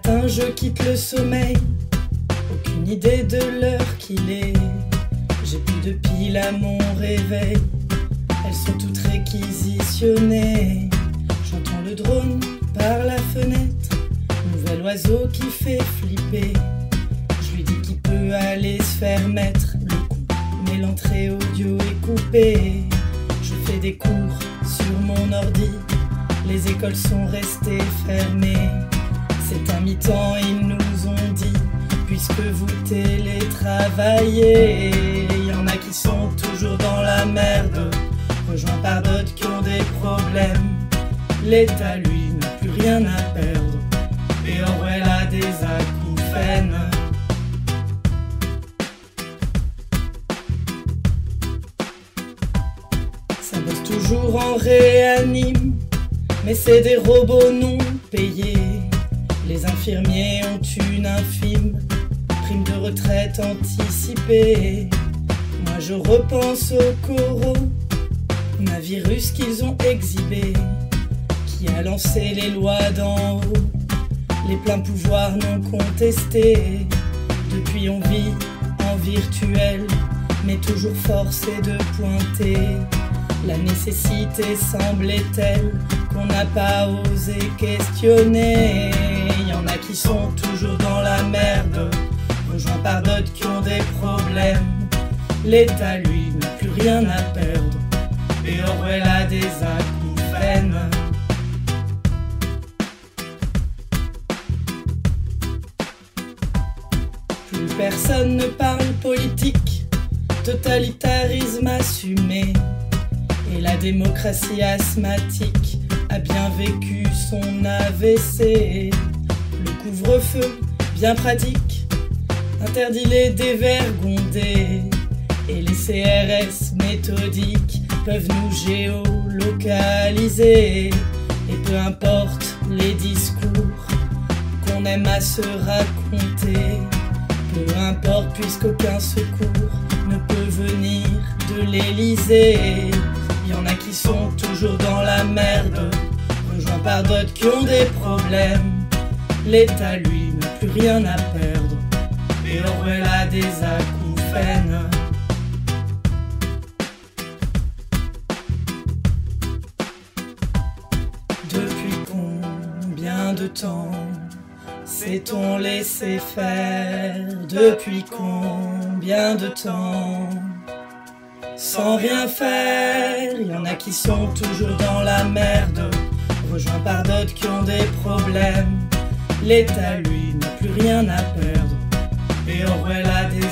matin je quitte le sommeil, aucune idée de l'heure qu'il est. J'ai plus de piles à mon réveil, elles sont toutes réquisitionnées. J'entends le drone par la fenêtre, nouvel oiseau qui fait flipper. Je lui dis qu'il peut aller se faire mettre le coup, mais l'entrée audio est coupée. Je fais des cours sur mon ordi, les écoles sont restées fermées. C'est un mi-temps, ils nous ont dit, puisque vous télétravaillez. Y en a qui sont toujours dans la merde, rejoints par d'autres qui ont des problèmes. L'État, lui, n'a plus rien à perdre, et Orwell a des acouphènes. Ça bosse toujours en réanime, mais c'est des robots non payés. Les infirmiers ont une infime prime de retraite anticipée. Moi je repense au coronavirus qu'ils ont exhibé, qui a lancé les lois d'en haut, les pleins pouvoirs non contestés. Depuis on vit en virtuel, mais toujours forcé de pointer. La nécessité semblait telle qu'on n'a pas osé questionner. Y en a qui sont toujours dans la merde, rejoints par d'autres qui ont des problèmes. L'État, lui, n'a plus rien à perdre, et Orwell a des acouphènes. Plus personne ne parle politique, totalitarisme assumé. Et la démocratie asthmatique a bien vécu son AVC. Le couvre-feu, bien pratique, interdit les dévergondés. Et les CRS méthodiques peuvent nous géolocaliser. Et peu importe les discours qu'on aime à se raconter, peu importe puisqu'aucun secours ne peut venir de l'Élysée. Y en a qui sont toujours dans la merde, rejoints par d'autres qui ont des problèmes. L'État, lui, n'a plus rien à perdre, et Orwell a des acouphènes. Depuis combien de temps s'est-on laissé faire? Depuis combien de temps sans rien faire? Y en a qui sont toujours dans la merde, rejoints par d'autres qui ont des problèmes. L'État, lui, n'a plus rien à perdre, et Orwell a des